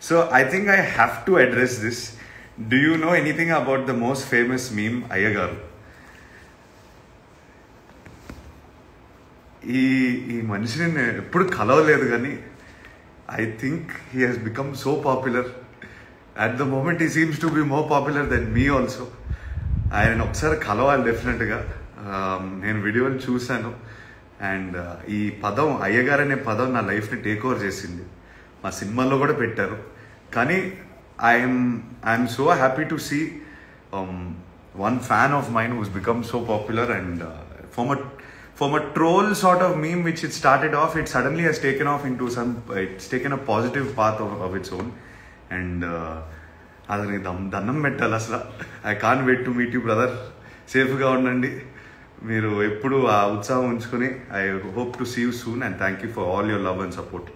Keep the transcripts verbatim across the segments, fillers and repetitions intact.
So I think I have to address this. Do you know anything about the most famous meme, Ayyagaru? ఈ ఈ మనిషిని నేను ఎప్పుడు కలవలేదు కానీ I think he has become so popular. At the moment he seems to be more popular than me also. ఆయన ఒకసారి కలవాలి డెఫినెట్గా. నేను వీడియోలు చూశాను అండ్ ఈ పదం అయ్యగారు అనే పదం నా లైఫ్ని టేక్ ఓవర్ చేసింది. మా సినిమాల్లో కూడా పెట్టారు. కానీ I'm I'm so happy to see one fan of mine who's become so popular and from a from a troll sort of meme which it started off, it suddenly has taken off into some, it's taken a positive path of, of its own. And adani dannam mettala asla. I can't wait to meet you, brother. Safe ga undandi, meeru eppudu aa utsaham unchukoni. I hope to see you soon and thank you for all your love and support.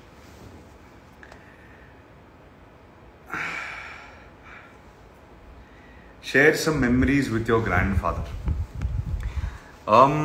Share some memories with your grandfather. um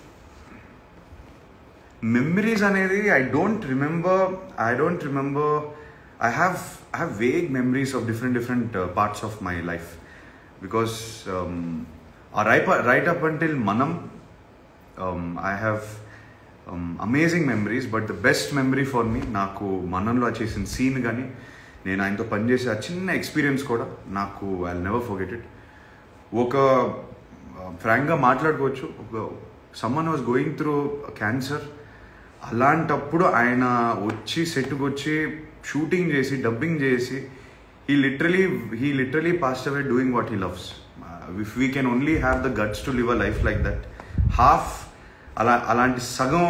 Memories anedi I don't remember. I don't remember. I have I have vague memories of different different uh, parts of my life because um, uh, right right up until Manam, um, I have um, amazing memories. But the best memory for me, naku Manamlo chesin scene gani, nenu ayinto pani chese aa chinna experience kuda naku I'll never forget it. Oka frank ga maatladukochu, someone was going through cancer. అలాంటప్పుడు ఆయన వచ్చి సెట్కి వచ్చి shooting చేసి dubbing చేసి he literally he literally passed away doing what he loves. If we can only have the guts to live a life like that, half అలా అలాంటి సగం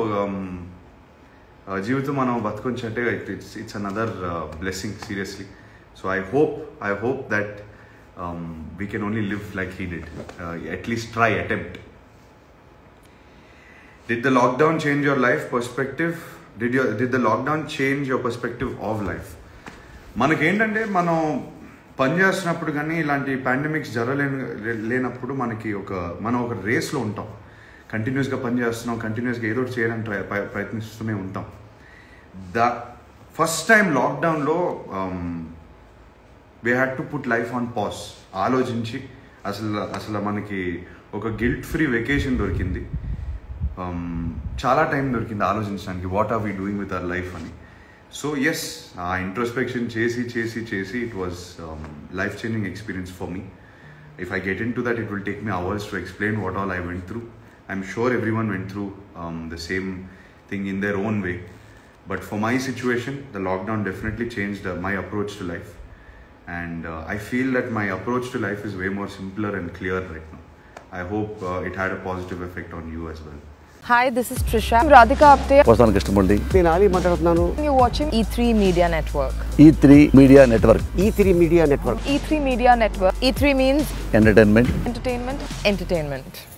జీవితం మనం బతుకొంచంటే it's it's another blessing seriously. So I hope I hope that we can only live like he did, at least try attempt. Did the lockdown change your life perspective? Did your did the lockdown change your perspective of life? మనకి ఏంటంటే మనం పని చేస్తున్నప్పుడు కానీ ఇలాంటి pandemics జరగలేని లేనప్పుడు మనకి ఒక మనం ఒక రేస్లో ఉంటాం. కంటిన్యూస్గా పని చేస్తున్నాం, కంటిన్యూస్గా ఏదో ఒకటి చేయడానికి ట్రై ప్రయత్నిస్తూనే ఉంటాం. ద ఫస్ట్ టైం లాక్డౌన్లో we had to put life on pause. ఆలోచించి అసలు అసలు మనకి ఒక గిల్ట్ ఫ్రీ వెకేషన్ దొరికింది. చాలా టైం దొరికింది ఆలోచించడానికి what are we doing with our life అని. సో ఎస్, ఆ ఇంట్రోస్పెక్షన్ చేసి చేసి చేసి it was life changing experience for me. If I get into that it will take me hours to explain what all I went through. I'm sure everyone went through the same thing in their own way. But for my situation the lockdown definitely changed my approach to life and I feel that my approach to life is way more simpler and clear right now. I hope uh, it had a positive effect on you as well. Hi, this is Trisha. I'm Radhika Apte. Vasan Krishnamurthy. నేను Ali మాట్లాడుతున్నాను. You're watching E three Media Network. E three Media Network. E three Media Network. E three Media Network. E three means Entertainment. entertainment, entertainment.